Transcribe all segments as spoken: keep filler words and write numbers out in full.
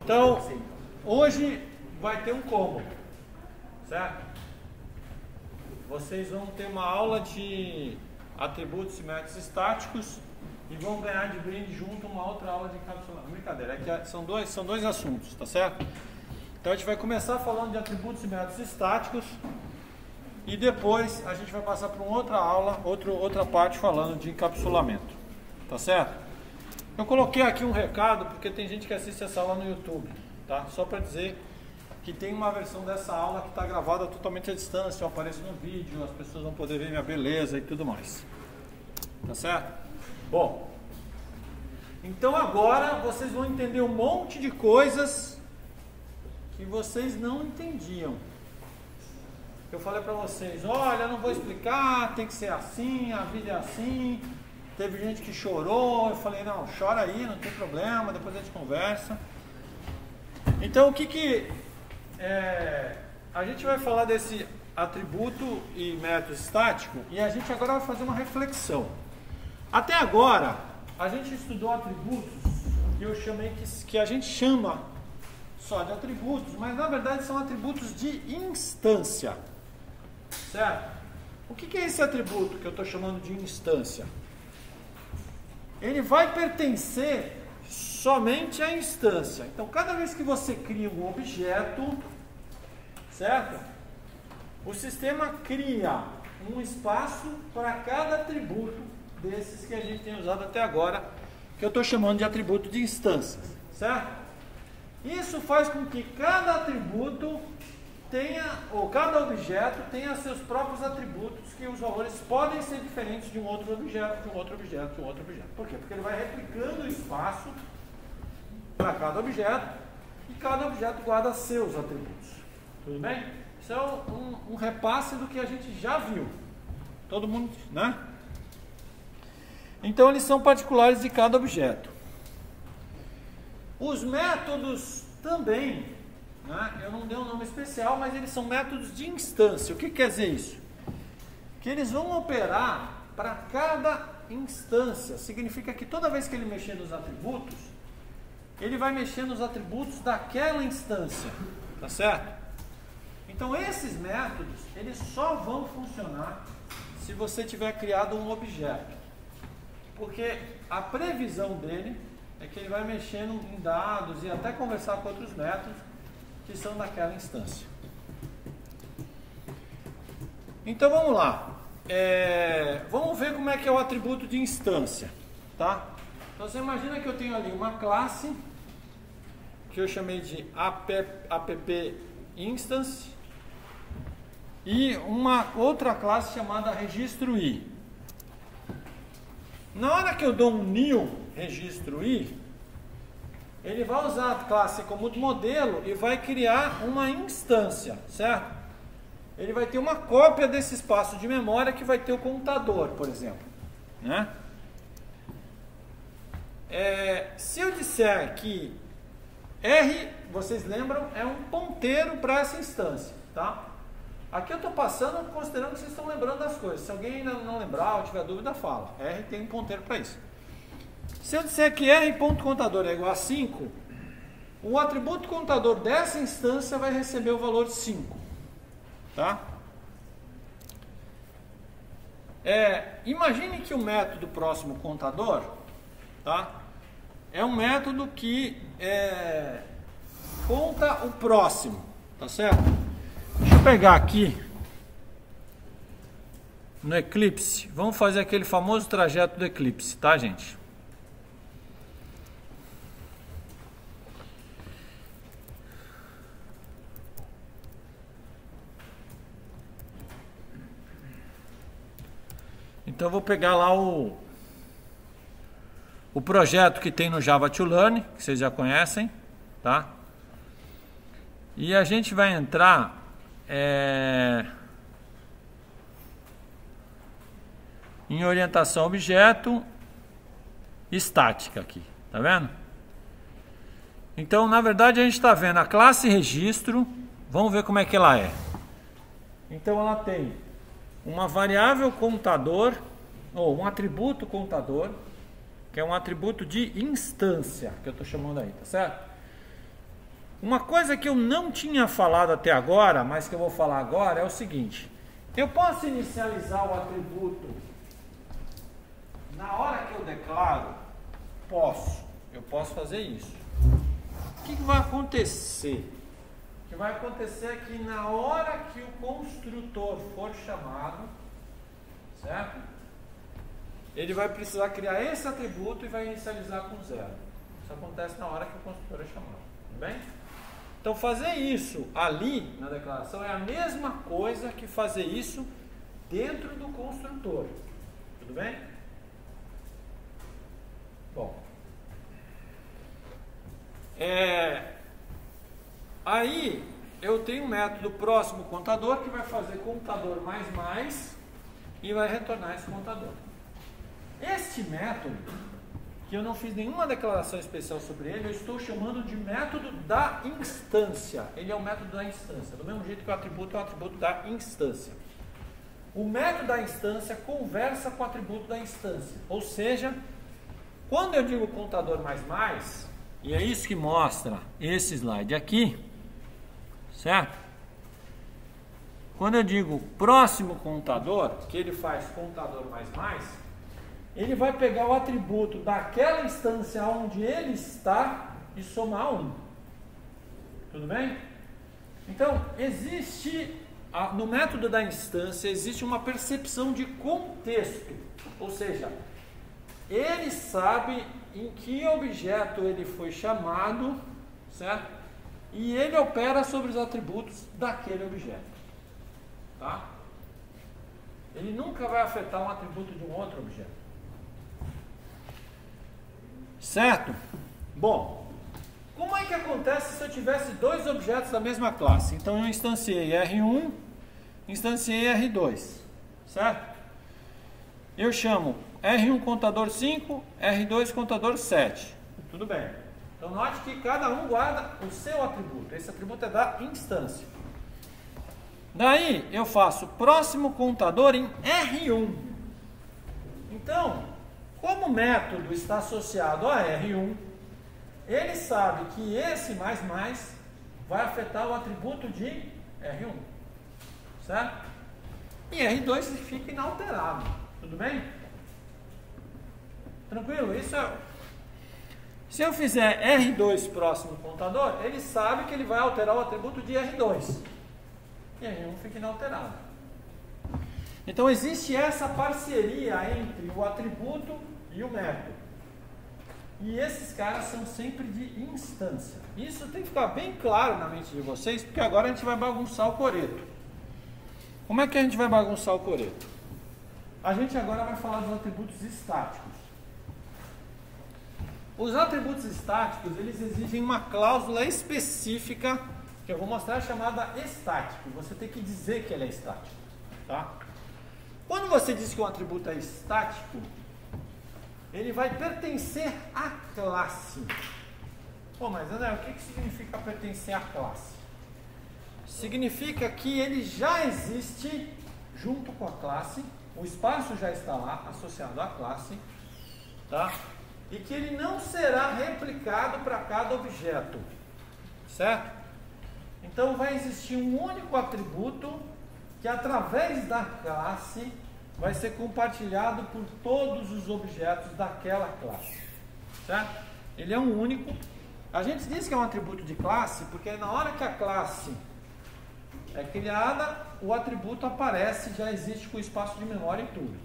Então, hoje vai ter um combo, certo? Vocês vão ter uma aula de atributos e métodos estáticos e vão ganhar de brinde junto uma outra aula de encapsulamento. Brincadeira, é que são dois, são dois assuntos, tá certo? Então a gente vai começar falando de atributos e métodos estáticos e depois a gente vai passar para uma outra aula, outro, outra parte falando de encapsulamento, tá certo? Eu coloquei aqui um recado porque tem gente que assiste essa aula no YouTube, tá? Só para dizer que tem uma versão dessa aula que está gravada totalmente à distância, eu apareço no vídeo, as pessoas vão poder ver minha beleza e tudo mais, tá certo? Bom, então agora vocês vão entender um monte de coisas que vocês não entendiam. Eu falei para vocês, olha, eu não vou explicar, tem que ser assim, a vida é assim. Teve gente que chorou, eu falei, não, chora aí, não tem problema, depois a gente conversa. Então o que que é, a gente vai falar desse atributo e método estático e a gente agora vai fazer uma reflexão. Até agora a gente estudou atributos que eu chamei que, que a gente chama só de atributos, mas na verdade são atributos de instância, certo? O que que é esse atributo que eu estou chamando de instância? Ele vai pertencer somente à instância. Então, cada vez que você cria um objeto, certo? O sistema cria um espaço para cada atributo desses que a gente tem usado até agora, que eu estou chamando de atributo de instâncias, certo? Isso faz com que cada atributo tenha, ou cada objeto tenha seus próprios atributos, que os valores podem ser diferentes de um outro objeto, de um outro objeto, de um outro objeto. Por quê? Porque ele vai replicando o espaço para cada objeto e cada objeto guarda seus atributos. Tudo bem? Isso é um, um repasse do que a gente já viu. Todo mundo, né? Então eles são particulares de cada objeto. Os métodos também, né? Eu não dei um nome especial, mas eles são métodos de instância. O que quer dizer isso? Que eles vão operar para cada instância. Significa que toda vez que ele mexer nos atributos, ele vai mexer nos atributos daquela instância, tá certo? Então esses métodos, eles só vão funcionar se você tiver criado um objeto, porque a previsão dele é que ele vai mexer em dados e até conversar com outros métodos que são daquela instância. Então vamos lá, é, vamos ver como é que é o atributo de instância, tá? Então você imagina que eu tenho ali uma classe que eu chamei de app_instance e uma outra classe chamada registro i. Na hora que eu dou um new registro i, ele vai usar a classe como modelo e vai criar uma instância, certo? Ele vai ter uma cópia desse espaço de memória que vai ter o contador, por exemplo, né? É, se eu disser que R, vocês lembram, é um ponteiro para essa instância, tá? Aqui eu estou passando considerando que vocês estão lembrando das coisas. Se alguém ainda não lembrar ou tiver dúvida, fala. R tem um ponteiro para isso. Se eu disser que R.contador é igual a cinco, o atributo contador dessa instância vai receber o valor cinco. Tá? É, imagine que o método próximo contador, tá, é um método que é, conta o próximo, tá certo? Deixa eu pegar aqui no Eclipse, vamos fazer aquele famoso trajeto do Eclipse, tá, gente? Então eu vou pegar lá o, o projeto que tem no Java to Learn, que vocês já conhecem, tá? E a gente vai entrar é, em orientação a objeto estática aqui, tá vendo? Então na verdade a gente está vendo a classe registro, vamos ver como é que ela é. Então ela tem uma variável contador, ou um atributo contador, que é um atributo de instância, que eu estou chamando aí, tá certo? Uma coisa que eu não tinha falado até agora, mas que eu vou falar agora, é o seguinte. Eu posso inicializar o atributo na hora que eu declaro? Posso. Eu posso fazer isso. O que, que vai acontecer? O que vai acontecer é que na hora que o construtor for chamado, certo? Ele vai precisar criar esse atributo e vai inicializar com zero. Isso acontece na hora que o construtor é chamado. Tudo bem? Então fazer isso ali na declaração é a mesma coisa que fazer isso dentro do construtor. Tudo bem? Bom. É, aí eu tenho um método próximo contador que vai fazer contador mais mais e vai retornar esse contador. Este método, que eu não fiz nenhuma declaração especial sobre ele, eu estou chamando de método da instância. Ele é o método da instância, do mesmo jeito que o atributo é o atributo da instância. O método da instância conversa com o atributo da instância. Ou seja, quando eu digo contador mais mais, e é isso que mostra esse slide aqui, certo? Quando eu digo próximo contador, que ele faz contador mais mais, ele vai pegar o atributo daquela instância onde ele está e somar um. Tudo bem? Então, existe, no método da instância, existe uma percepção de contexto. Ou seja, ele sabe em que objeto ele foi chamado, certo? E ele opera sobre os atributos daquele objeto. Tá? Ele nunca vai afetar um atributo de um outro objeto. Certo? Bom, como é que acontece se eu tivesse dois objetos da mesma classe? Então eu instanciei R um, instanciei R dois, certo? Eu chamo R um contador cinco, R dois contador sete. Tudo bem. Então note que cada um guarda o seu atributo. Esse atributo é da instância. Daí eu faço próximo contador em R um. Então, como o método está associado a R um, ele sabe que esse mais mais vai afetar o atributo de R um, certo? E R dois fica inalterado, tudo bem? Tranquilo? Isso é... Se eu fizer R dois próximo contador, ele sabe que ele vai alterar o atributo de R dois. E R um fica inalterado. Então existe essa parceria entre o atributo e o método. E esses caras são sempre de instância. Isso tem que ficar bem claro na mente de vocês, porque agora a gente vai bagunçar o coreto. Como é que a gente vai bagunçar o coreto? A gente agora vai falar dos atributos estáticos. Os atributos estáticos, eles exigem uma cláusula específica, que eu vou mostrar, chamada estático. Você tem que dizer que ele é estático, tá? Quando você diz que um atributo é estático, ele vai pertencer à classe. Pô, mas André, o que, que significa pertencer à classe? Significa que ele já existe junto com a classe, o espaço já está lá, associado à classe, tá? E que ele não será replicado para cada objeto, certo? Então vai existir um único atributo que através da classe vai ser compartilhado por todos os objetos daquela classe, certo? Ele é um único. A gente diz que é um atributo de classe porque na hora que a classe é criada, o atributo aparece, já existe com espaço de memória e tudo.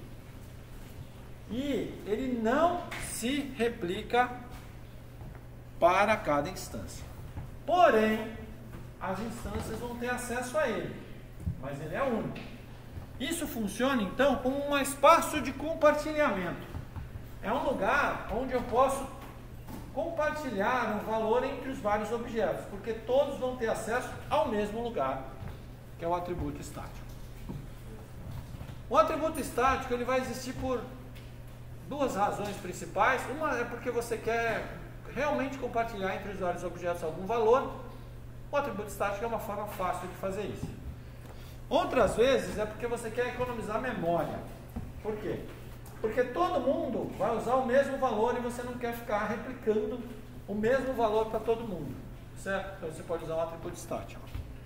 E ele não se replica para cada instância. Porém, as instâncias vão ter acesso a ele, mas ele é único. Isso funciona então como um espaço de compartilhamento. É um lugar onde eu posso compartilhar um valor entre os vários objetos, porque todos vão ter acesso ao mesmo lugar, que é o atributo estático. O atributo estático ele vai existir por duas razões principais. Uma é porque você quer realmente compartilhar entre os vários objetos algum valor. O atributo estático é uma forma fácil de fazer isso. Outras vezes é porque você quer economizar memória. Por quê? Porque todo mundo vai usar o mesmo valor e você não quer ficar replicando o mesmo valor para todo mundo, certo? Então você pode usar um atributo estático.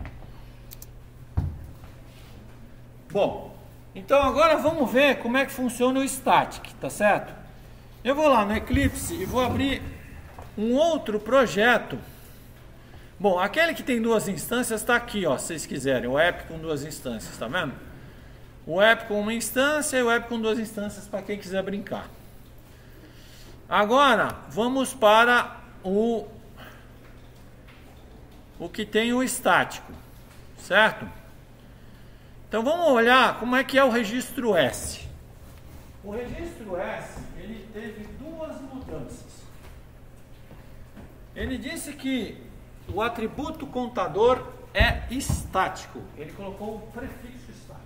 Bom, então agora vamos ver como é que funciona o static, tá certo? Eu vou lá no Eclipse e vou abrir um outro projeto. Bom, aquele que tem duas instâncias está aqui, ó, se vocês quiserem, o app com duas instâncias, tá vendo? O app com uma instância e o app com duas instâncias para quem quiser brincar. Agora, vamos para o, o que tem o estático, certo? Então vamos olhar como é que é o registro S. O registro S, ele teve duas mudanças. Ele disse que o atributo contador é estático. Ele colocou o prefixo estático.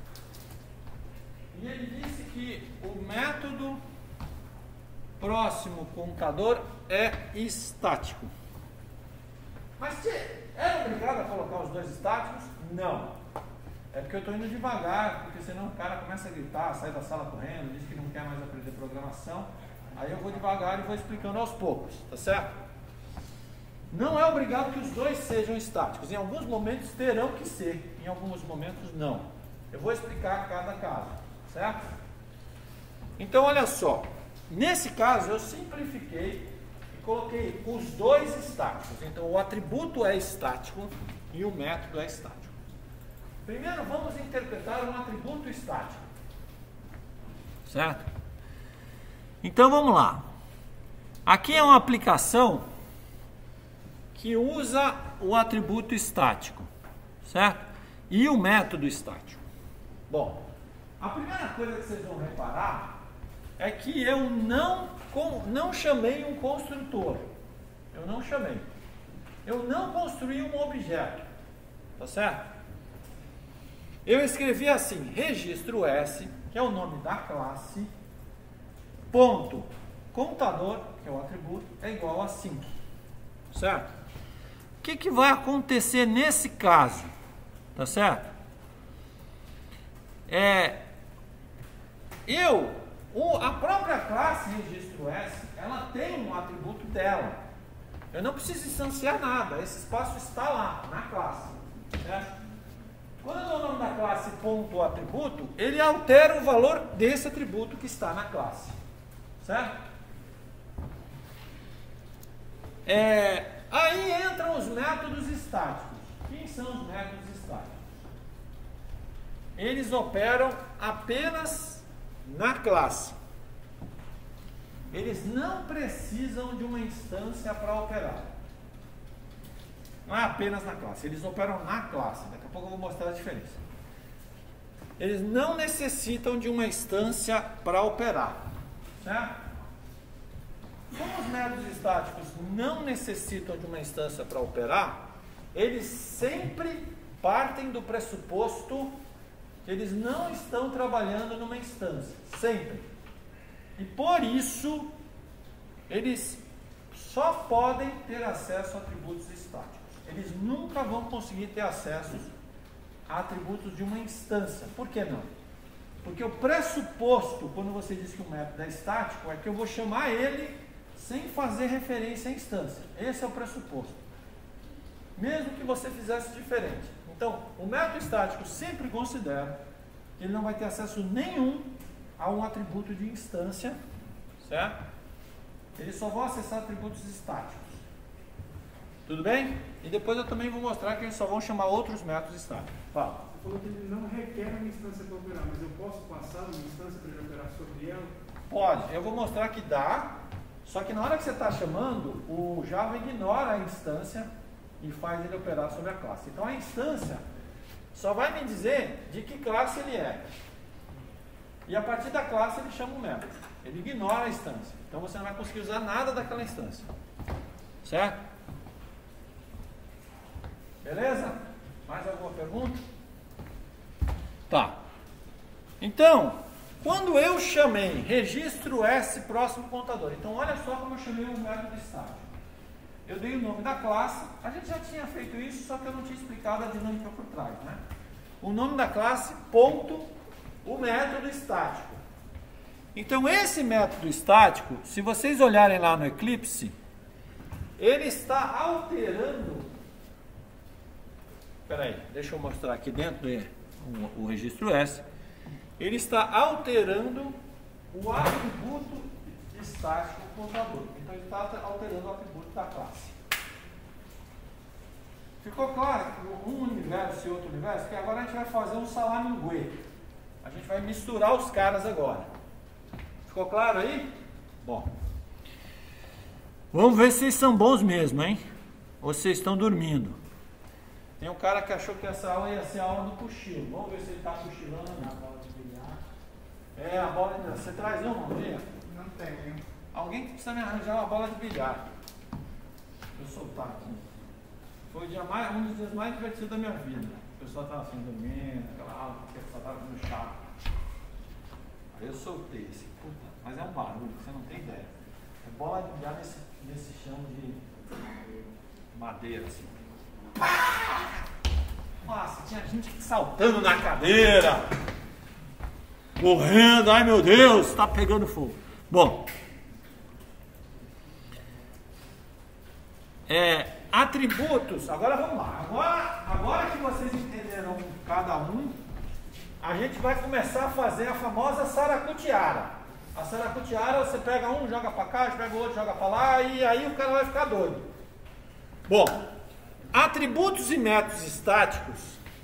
E ele disse que o método próximo contador é estático. Mas era obrigado a colocar os dois estáticos? Não. É porque eu estou indo devagar, porque senão o cara começa a gritar, sai da sala correndo, diz que não quer mais aprender programação. Aí eu vou devagar e vou explicando aos poucos, tá certo? Não é obrigado que os dois sejam estáticos. Em alguns momentos terão que ser, em alguns momentos não. Eu vou explicar cada caso, certo? Então olha só, nesse caso eu simplifiquei e coloquei os dois estáticos. Então o atributo é estático e o método é estático. Primeiro vamos interpretar um atributo estático, certo? Então vamos lá. Aqui é uma aplicação que usa o atributo estático, certo? E o método estático. Bom, a primeira coisa que vocês vão reparar é que eu não, não chamei um construtor. Eu não chamei. Eu não construí um objeto, tá certo? Eu escrevi assim, registro S, que é o nome da classe, ponto, contador, que é o atributo, é igual a cinco, certo? O que, que vai acontecer nesse caso, tá certo? É, eu, o, a própria classe registro S, ela tem um atributo dela. Eu não preciso instanciar nada, esse espaço está lá, na classe, certo? Quando eu dou o nome da classe ponto atributo, ele altera o valor desse atributo que está na classe, certo? É, aí entram os métodos estáticos. Quem são os métodos estáticos? Eles operam apenas na classe. Eles não precisam de uma instância para operar. Não é apenas na classe, eles operam na classe. Daqui a pouco eu vou mostrar a diferença. Eles não necessitam de uma instância para operar, certo? Como os métodos estáticos não necessitam de uma instância para operar, eles sempre partem do pressuposto que eles não estão trabalhando numa instância, sempre. E por isso, eles só podem ter acesso a atributos estáticos. Eles nunca vão conseguir ter acesso a atributos de uma instância. Por que não? Porque o pressuposto, quando você diz que o método é estático, é que eu vou chamar ele sem fazer referência à instância. Esse é o pressuposto. Mesmo que você fizesse diferente. Então, o método estático sempre considera que ele não vai ter acesso nenhum a um atributo de instância, certo? Eles só vão acessar atributos estáticos. Tudo bem? E depois eu também vou mostrar que eles só vão chamar outros métodos estáticos. Fala. Você falou que ele não requer uma instância para operar, mas eu posso passar uma instância para ele operar sobre ela? Pode. Eu vou mostrar que dá, só que na hora que você está chamando, o Java ignora a instância e faz ele operar sobre a classe. Então a instância só vai me dizer de que classe ele é. E a partir da classe ele chama o método. Ele ignora a instância. Então você não vai conseguir usar nada daquela instância. Certo? Beleza? Mais alguma pergunta? Tá. Então, quando eu chamei registro S próximo contador, então olha só como eu chamei o método estático. Eu dei o nome da classe, a gente já tinha feito isso, só que eu não tinha explicado a dinâmica por trás, né? O nome da classe, ponto, o método estático. Então esse método estático, se vocês olharem lá no Eclipse, ele está alterando. Espera aí, deixa eu mostrar aqui dentro do o, o registro S. Ele está alterando o atributo estático do contador. Então ele está alterando o atributo da classe. Ficou claro que um universo e outro universo? Que agora a gente vai fazer um salaminguê. A gente vai misturar os caras agora. Ficou claro aí? Bom. Vamos ver se vocês são bons mesmo, hein? Ou vocês estão dormindo. Tem um cara que achou que essa aula ia ser a aula do cochilo. Vamos ver se ele está cochilando ou não. É, a bola de bilhar. Você traz uma, Maria? Não tenho. Alguém que precisa me arranjar uma bola de bilhar. Deixa eu soltar aqui. Foi o dia mais, um dos dias mais divertidos da minha vida. O pessoal estava assim, dormindo, aquela aula, o pessoal estava no chá. Aí eu soltei esse, puta, mas é um barulho, você não tem ideia. É bola de bilhar nesse, nesse chão de madeira, assim. Nossa, tinha gente saltando na cadeira, correndo, ai meu Deus, está pegando fogo. Bom, é, atributos, agora vamos lá. Agora, agora que vocês entenderam cada um, a gente vai começar a fazer a famosa saracutiara. A saracutiara, você pega um, joga para cá, pega o outro, joga para lá, e aí o cara vai ficar doido. Bom, atributos e métodos estáticos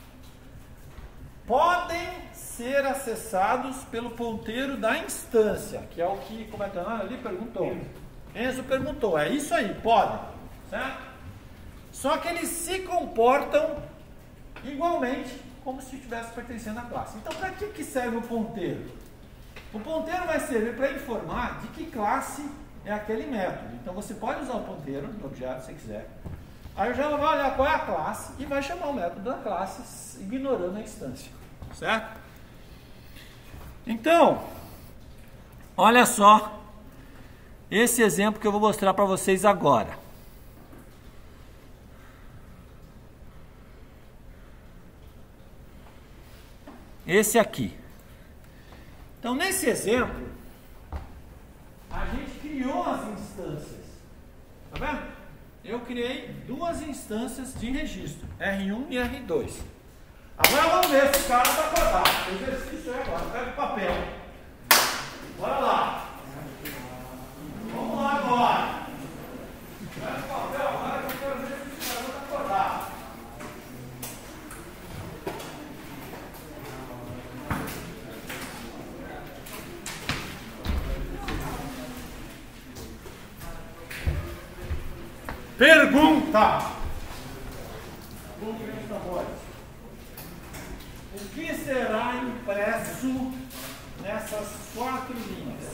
podem ser acessados pelo ponteiro da instância, que é o que, como é que ali perguntou. Enzo perguntou, é isso aí, podem, certo? Só que eles se comportam igualmente como se estivesse pertencendo à classe. Então, para que, que serve o ponteiro? O ponteiro vai servir para informar de que classe é aquele método. Então, você pode usar o ponteiro no objeto, se quiser. Aí o Java vai olhar qual é a classe e vai chamar o método da classe, ignorando a instância. Certo? Então, olha só esse exemplo que eu vou mostrar para vocês agora. Esse aqui. Então, nesse exemplo, a gente criou as instâncias. Tá vendo? Eu criei duas instâncias de registro, R um e R dois. Agora vamos ver se o cara está acordado. O exercício é agora. Pega o papel. Bora lá. Vamos lá agora. Pega o papel agora que eu quero ver se o cara está acordado. Pergunta. O que será impresso nessas quatro linhas?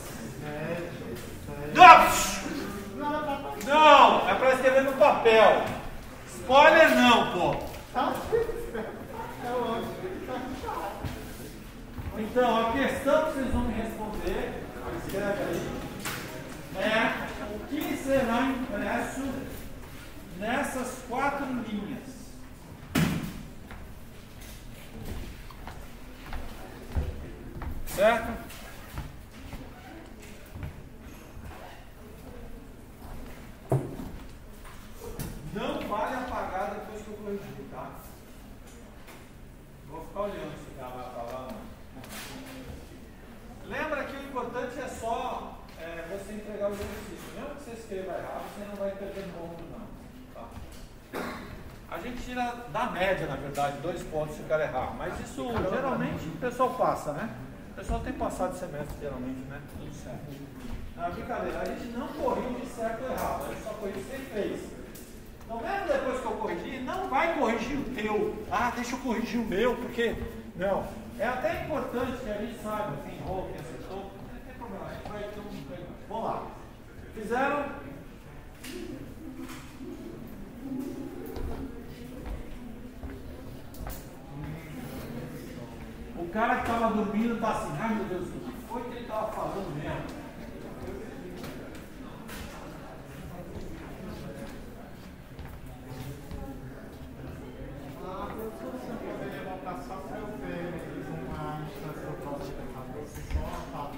Não! Não! É para escrever no papel. Spoiler não, pô. Então, a questão que vocês vão me responder, escreve aí, é o que será impresso nessas quatro linhas? Certo? Não vale apagar depois que eu corrigir, tá? Vou ficar olhando se o cara vai pra lá. Lembra que o importante é só é, você entregar o exercício. Mesmo que você escreva errado, você não vai perder ponto, não. Tá? A gente tira da média, na verdade, dois pontos se o cara errar. Mas isso geralmente o pessoal passa, né? O pessoal tem passado semestre, geralmente, né? Tudo certo. Não, brincadeira, a gente não corrige certo ou errado, a gente só corrige o que você fez. Então, mesmo depois que eu corrigir, não vai corrigir o teu. Ah, deixa eu corrigir o meu, porque. Não. É até importante que a gente saiba quem errou, quem acertou. Não tem problema, a gente vai ter um. Vamos lá. Fizeram? O cara que estava dormindo está assim, ai meu Deus, o que foi que ele estava falando mesmo? Ah, professor, você poderia voltar só para eu ver uma instância do próximo computador, só a fala.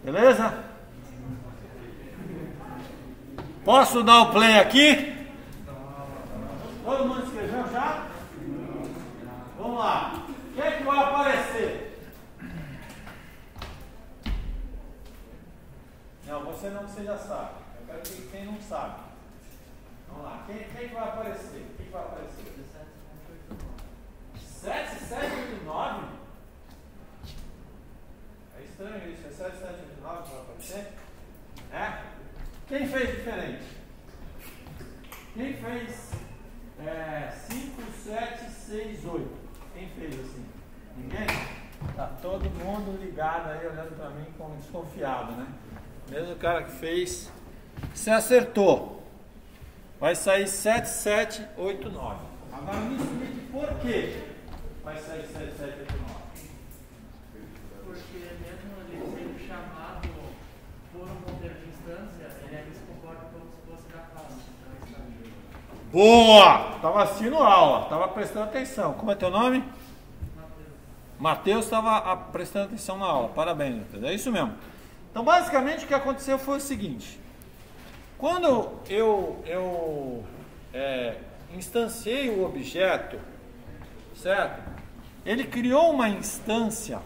Beleza? Posso dar o play aqui? Todo mundo escreveu já? Vamos lá. O que é que vai aparecer? Não, você não, você já sabe. Eu quero que quem não sabe. Vamos lá. Quem, quem que vai aparecer? O que, que vai aparecer? sete, sete, oito, nove? É estranho isso. É sete, sete, oito, nove que vai aparecer? É? Quem fez diferente? Quem fez é, cinco, sete, seis, oito? Quem fez assim? Ninguém? Tá todo mundo ligado aí, olhando pra mim como desconfiado, né? Mesmo o cara que fez, você acertou. Vai sair sete, sete, oito, nove. Agora me explique por quê vai sair sete, sete, oito, nove. Porque mesmo ele sendo chamado por um ponteiro de instância, ele ainda se comporta como se fosse da classe. Então está ali. Boa! Estava assistindo aula, estava prestando atenção. Como é teu nome? Mateus. Mateus estava prestando atenção na aula. Parabéns, Mateus. É isso mesmo. Então, basicamente, o que aconteceu foi o seguinte. Quando eu, eu é, instanciei o objeto, certo? Ele criou uma instância.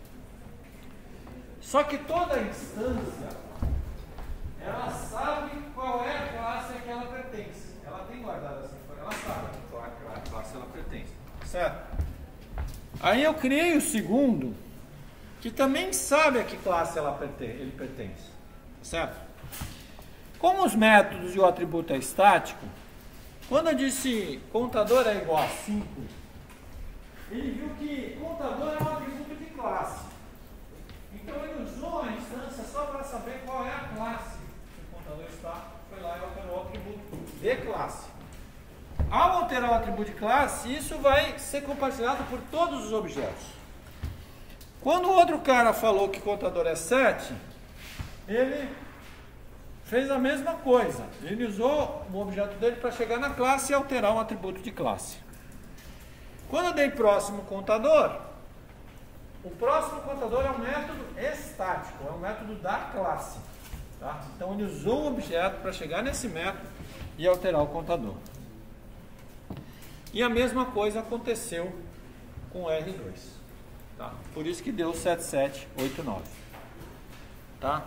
Só que toda instância, ela sabe qual é a classe a que ela pertence. Ela tem guardado essa informação, ela sabe qual é a classe ela pertence. Certo? Aí eu criei o segundo, que também sabe a que classe ela pertence, ele pertence. Certo? Como os métodos e o atributo é estático, quando eu disse contador é igual a cinco, ele viu que contador é um atributo de classe. Então ele usou a instância só para saber qual é a classe que o contador está, foi lá e alterou o atributo de classe. Ao alterar o atributo de classe, isso vai ser compartilhado por todos os objetos. Quando o outro cara falou que contador é sete, ele fez a mesma coisa. Ele usou o objeto dele para chegar na classe e alterar um atributo de classe. Quando eu dei próximo contador, o próximo contador é um método estático, é um método da classe. Tá? Então ele usou o objeto para chegar nesse método e alterar o contador. E a mesma coisa aconteceu com o R dois. Tá? Por isso que deu sete sete oito nove. Tá?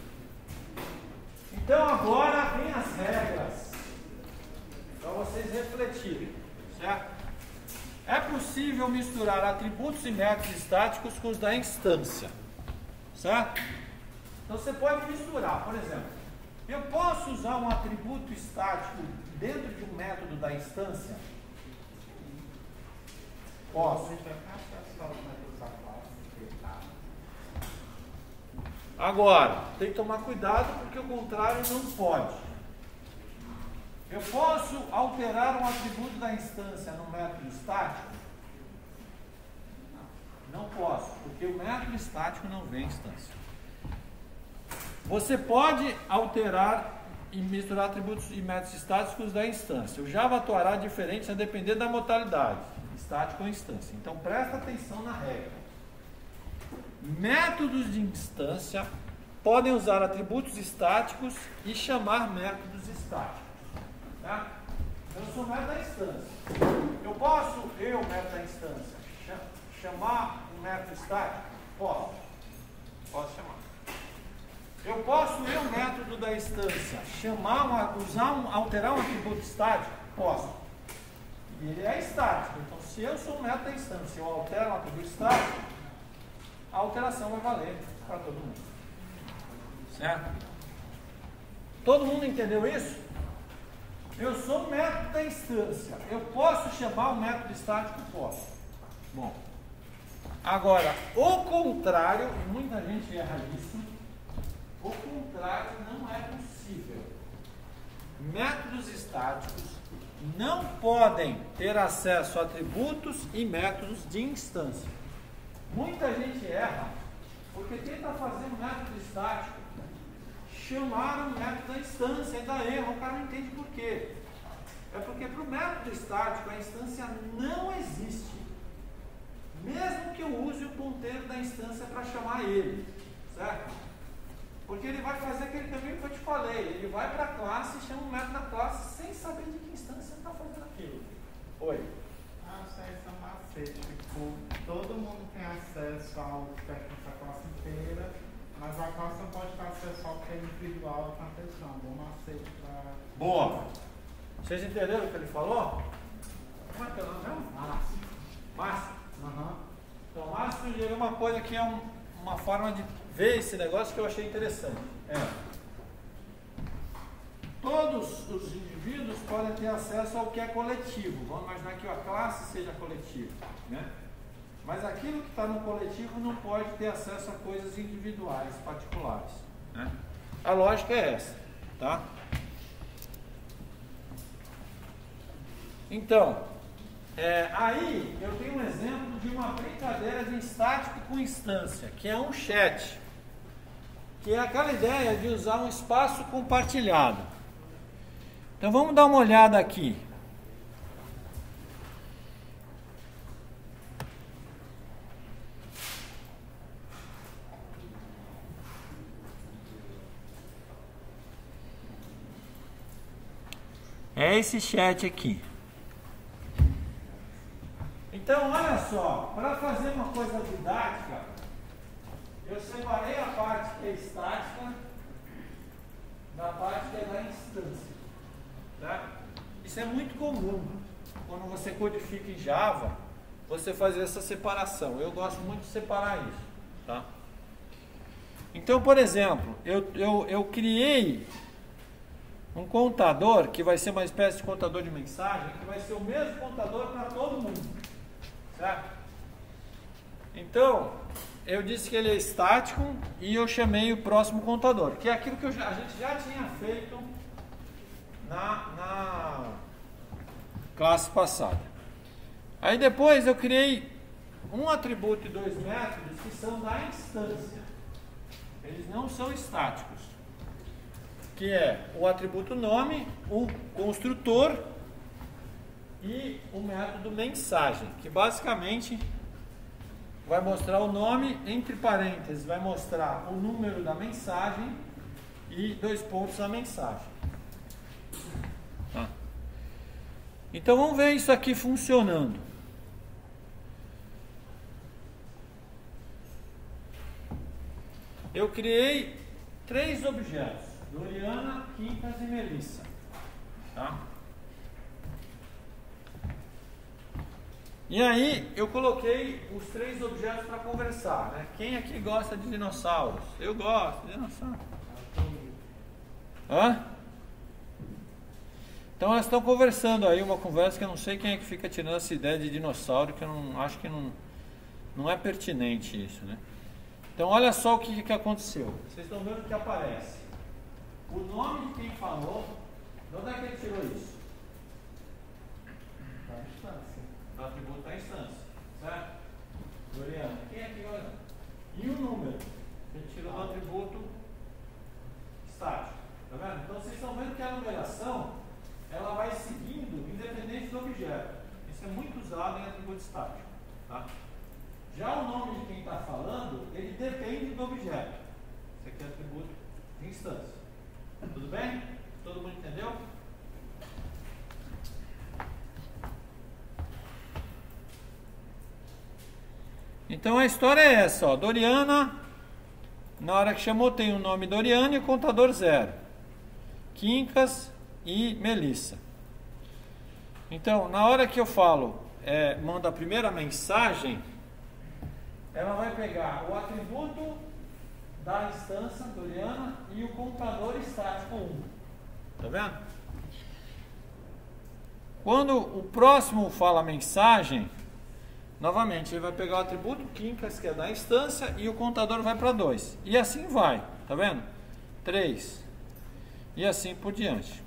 Então agora vem as regras para vocês refletirem, certo? É possível misturar atributos e métodos estáticos com os da instância, certo? Então você pode misturar, por exemplo, eu posso usar um atributo estático dentro de um método da instância? Posso. Agora, tem que tomar cuidado porque o contrário não pode. Eu posso alterar um atributo da instância no método estático? Não, não posso, porque o método estático não vem em instância. Você pode alterar e misturar atributos e métodos estáticos da instância. O Java atuará diferente a depender da modalidade, estático ou instância. Então presta atenção na regra. Métodos de instância podem usar atributos estáticos e chamar métodos estáticos. Tá? Eu sou método da instância. Eu posso, eu, método da instância, chamar um método estático? Posso. Posso chamar. Eu posso, eu, método da instância, chamar, uma, usar um, alterar um atributo estático? Posso. E ele é estático. Então, se eu sou o método da instância e eu altero um atributo estático, a alteração vai valer para todo mundo. Certo? Todo mundo entendeu isso? Eu sou o método da instância. Eu posso chamar o método estático? Posso. Bom. Agora, o contrário, e muita gente erra isso, o contrário não é possível. Métodos estáticos não podem ter acesso a atributos e métodos de instância. Muita gente erra porque tenta fazer um método estático, chamar o método da instância e dá erro, o cara não entende por quê. É porque para o método estático a instância não existe, mesmo que eu use o ponteiro da instância para chamar ele, certo? classe, chama um método da classe sem saber de que instância você está fazendo aquilo. Oi? Ah, isso aí é um macete. Tipo, todo mundo tem acesso ao que pertence à classe inteira, mas a classe não pode ter acesso ao que é individual da pessoa. Um macete para... Boa! Vocês entenderam o que ele falou? Como é que é o nome mesmo? Márcio. Márcio. Aham. Então, Márcio sugeriu uma coisa que é um, uma forma de ver esse negócio que eu achei interessante. É. Todos os indivíduos podem ter acesso ao que é coletivo. Vamos imaginar que a classe seja coletiva, né? Mas aquilo que está no coletivo não pode ter acesso a coisas individuais, particulares, né? A lógica é essa, tá? Então, é, aí eu tenho um exemplo de uma brincadeira de estático com instância, que é um chat, que é aquela ideia de usar um espaço compartilhado. Então vamos dar uma olhada aqui. É esse chat aqui. Então, olha só, para fazer uma coisa didática, eu separei a parte que é estática da parte que é da instância. Tá? Isso é muito comum. Quando você codifica em Java, você fazer essa separação. Eu gosto muito de separar isso. Tá? Então, por exemplo, eu, eu, eu criei um contador que vai ser uma espécie de contador de mensagem, que vai ser o mesmo contador para todo mundo. Certo? Então, eu disse que ele é estático e eu chamei o próximo contador, que é aquilo que eu já, a gente já tinha feito na, na classe passada. Aí depois eu criei um atributo e dois métodos que são da instância. Eles não são estáticos. Que é o atributo nome, o construtor e o método mensagem, que basicamente vai mostrar o nome, entre parênteses, vai mostrar o número da mensagem e dois pontos da mensagem. Tá. Então vamos ver isso aqui funcionando. Eu criei três objetos: Doriana, Quincas e Melissa. Tá? E aí eu coloquei os três objetos para conversar, né? Quem aqui gosta de dinossauros? Eu gosto de dinossauro. Hã? Então elas estão conversando aí, uma conversa que eu não sei quem é que fica tirando essa ideia de dinossauro, que eu não acho que não, não é pertinente isso, né? Então olha só o que, que aconteceu. Vocês estão vendo o que aparece. O nome de quem falou, de onde é que ele tirou isso? Da instância. Do atributo da instância, certo? Doriana, quem é que vai? E o número? Ele tirou do atributo estático, tá vendo? Então vocês estão vendo que a numeração, ela vai seguindo independente do objeto. Isso é muito usado em atributo estático, tá? Já o nome de quem está falando, ele depende do objeto. Isso aqui é atributo de instância. Tudo bem? Todo mundo entendeu? Então a história é essa, ó. Doriana, na hora que chamou tem o nome Doriana e o contador zero. Quincas e Melissa. Então, na hora que eu falo, é, manda a primeira mensagem, ela vai pegar o atributo da instância Doriana e o contador estático um. Tá vendo? Quando o próximo fala mensagem, novamente ele vai pegar o atributo Quincas, que é da instância, e o contador vai para dois. E assim vai, tá vendo? três. E assim por diante.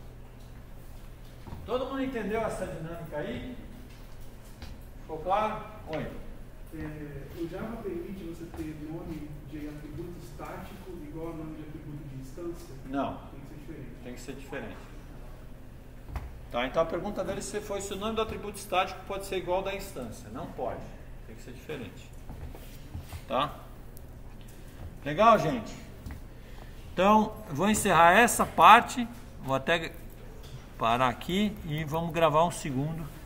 Todo mundo entendeu essa dinâmica aí? Ficou claro? Oi. É, o Java permite você ter nome de atributo estático igual ao nome de atributo de instância? Não. Tem que ser diferente. Tem que ser diferente. Tá, então a pergunta dele se foi se o nome do atributo estático pode ser igual ao da instância. Não pode. Tem que ser diferente. Tá? Legal, gente? Então, vou encerrar essa parte. vou até parar aqui e vamos gravar um segundo.